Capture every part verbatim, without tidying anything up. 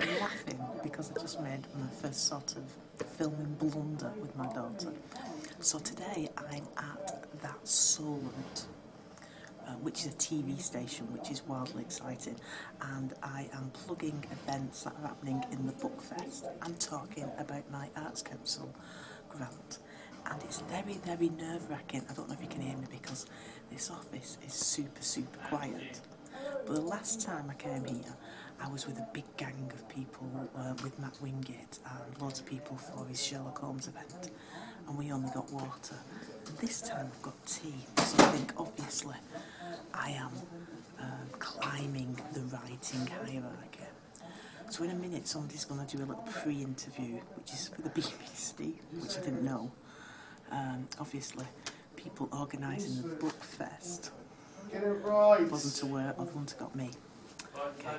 I'm laughing because I just made my first sort of filming blunder with my daughter. So today I'm at That Solent, uh, which is a T V station, which is wildly exciting, and I am plugging events that are happening in the Book Fest and talking about my Arts Council grant. And it's very, very nerve-wracking. I don't know if you can hear me because this office is super, super quiet. But the last time I came here, I was with a big gang of people, uh, with Matt Wingate and loads of people for his Sherlock Holmes event, and we only got water. And this time I've got tea, so I think obviously I am um, climbing the writing hierarchy. So in a minute somebody's going to do a little pre-interview, which is for the B B C, which I didn't know. Um, obviously, people organising the Book Fest Get it right. wasn't aware of the one that got me. Okay.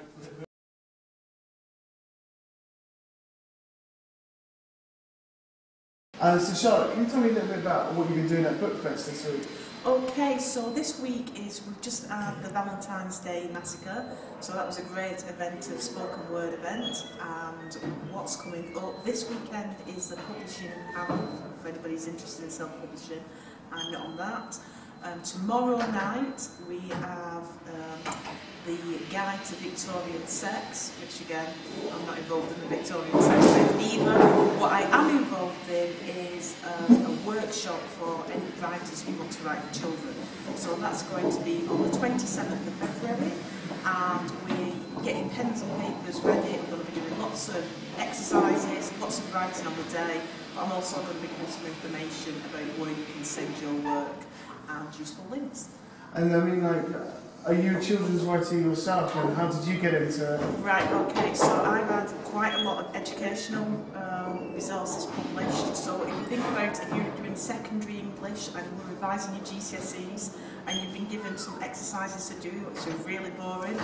Uh, so Charlotte, can you tell me a little bit about what you've been doing at Book Fest this week? Okay, so this week is, we've just had the Valentine's Day Massacre, so that was a great event, a spoken word event, and what's coming up this weekend is the publishing panel, for anybody who's interested in self-publishing. I'm not on that. Um, tomorrow night we have um, the Guide to Victorian Sex, which again, I'm not involved in the Victorian sex thing either. What I am involved in is um, a workshop for any writers who want to write for children. So that's going to be on the twenty-seventh of February, and we're getting pens and papers ready. I'm going to be doing lots of exercises, lots of writing on the day, but I'm also going to be giving some information about where you can send your work and useful links. And I mean, like, are you a children's writer yourself, and how did you get into it? Right, okay, so I've had quite a lot of educational um, resources published. So if you think about, if you're doing secondary English and you're revising your G C S Es and you've been given some exercises to do which are really boring,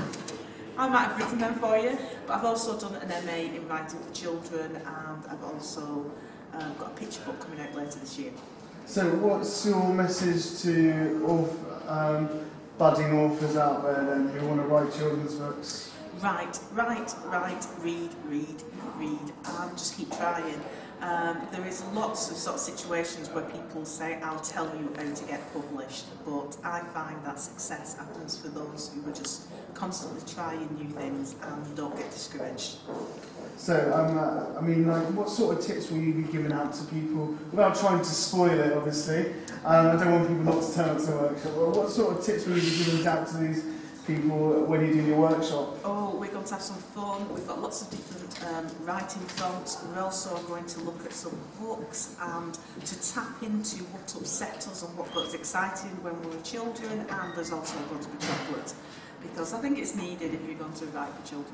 I might have written them for you. But I've also done an M A in writing for children, and I've also um, got a picture book coming out later this year. So what's your message to author, um, budding authors out there then who want to write children's books? Write, write, write, read, read, read, and just keep trying. Um, there is lots of sort of situations where people say, I'll tell you how to get published, but I find that success happens for those who are just constantly trying new things and don't get discouraged. So, um, uh, I mean, like, what sort of tips will you be giving out to people, without trying to spoil it, obviously? Um, I don't want people not to turn up to the workshop. Well, what sort of tips will you be giving out to these people when you do your workshop? Oh, we're going to have some fun. We've got lots of different um, writing fronts. We're also going to look at some books and to tap into what upset us and what got us excited when we were children, and there's also going to be chocolate, because I think it's needed if you're going to write for children.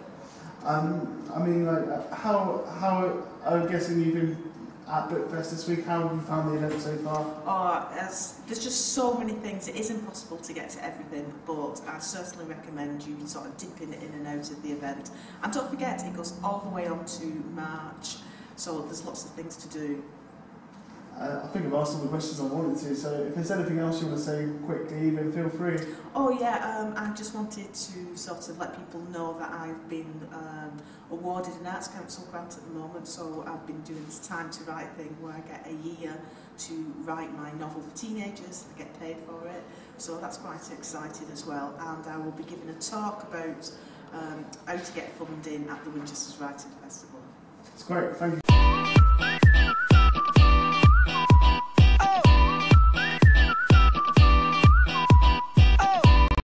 Um, I mean, like, how, how, I'm guessing you've been at Book Fest this week, how have you found the event so far? Oh, as, there's just so many things, it is impossible to get to everything, but I certainly recommend you sort of dipping in and out of the event. And don't forget, it goes all the way on to March, so there's lots of things to do. Uh, I think I've asked all the questions I wanted to, so if there's anything else you want to say quickly, then feel free. Oh yeah, um, I just wanted to sort of let people know that I've been um, awarded an Arts Council grant at the moment, so I've been doing this Time to Write thing where I get a year to write my novel for teenagers. I get paid for it, so that's quite exciting as well. And I will be giving a talk about um, how to get funding at the Winchester's Writing Festival. It's great, thank you.